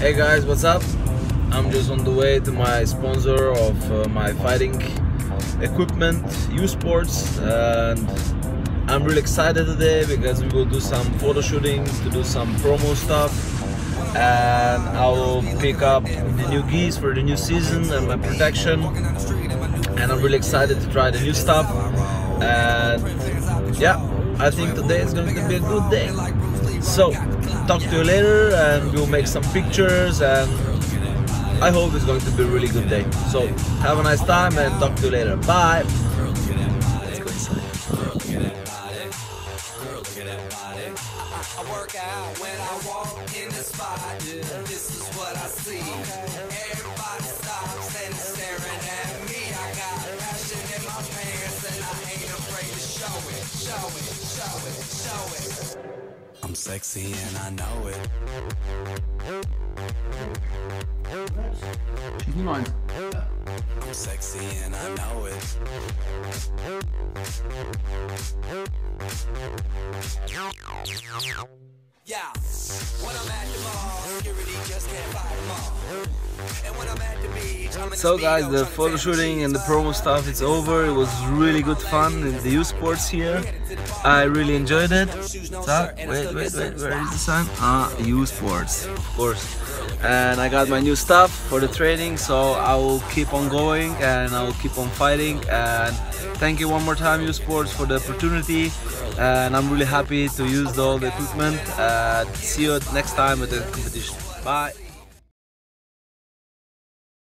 Hey guys, what's up? I'm just on the way to my sponsor of my fighting equipment, U-Sports, and I'm really excited today because we will do some photo shooting, to do some promo stuff, and I will pick up the new geese for the new season and my protection, and I'm really excited to try the new stuff. And yeah, I think today is going to be a good day. So talk to you later and we'll make some pictures, and I hope it's going to be a really good day. So have a nice time and talk to you later. Bye. I work out when I walk in the spot. This is what I see. Everybody stops and staring at me. I got passion in my pants and I ain't afraid to show it, show it, show it, show it. I'm sexy and I know it. She's mine. I'm sexy and I know it. Yeah, when I'm at the mall, security just can't fight them all. And when I'm at the beach, I'm in the So guys, speedo the trying to photo tan shooting and the sheets promo up. stuff is over. It was really good fun in the U-Sports here. I really enjoyed it. So, wait, where is the sign? U-Sports, of course. And I got my new stuff for the training, so I will keep on going and I will keep on fighting. And thank you one more time, U-Sports, for the opportunity. And I'm really happy to use all the equipment. See you next time at the competition. Bye.